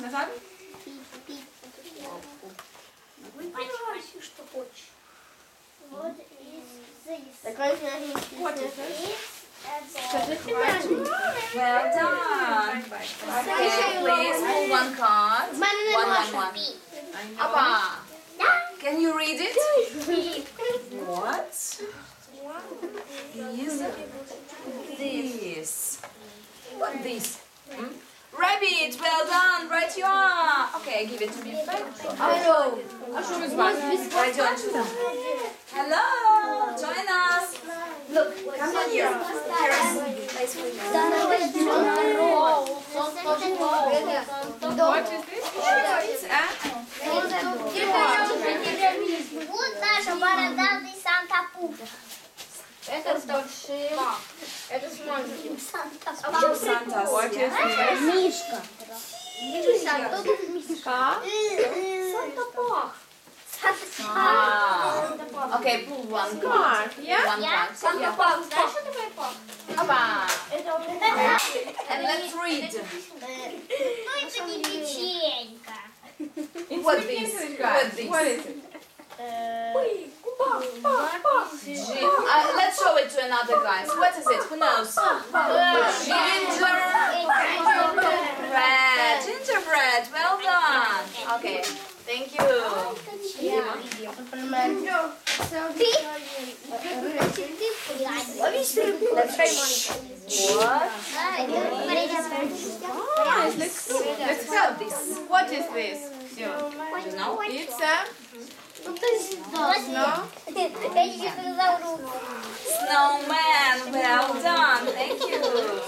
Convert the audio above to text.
Назад? Выбирай, что хочешь. Вот из Well done. Okay, please pull one card. One. Appa. Can you read it? What is this? What this? Rabbit, well done, right you are. Okay, give it to me back. Choose one. Right, John, choose one. Hello, join us. Look, come on here. Place for you. What is this? It's Вот наша бородатый Санта-Пупа. Это с большим. Это с маленьким. Santa's. What is this? Мишка. Ah. Okay, pull one card. Mark, yeah? One card. Санта-Пак. Знаешь, что такое пак? Appa. And let's read. Ну это не печенька. What this? What this? What is it? Let's show it to another guys. What is it? Who knows? Gingerbread. Well done. Okay. Thank you. What? Let's help this. What is this? You know? It's a No. Я тебе сказала руку. Snowman. Well done. Thank you.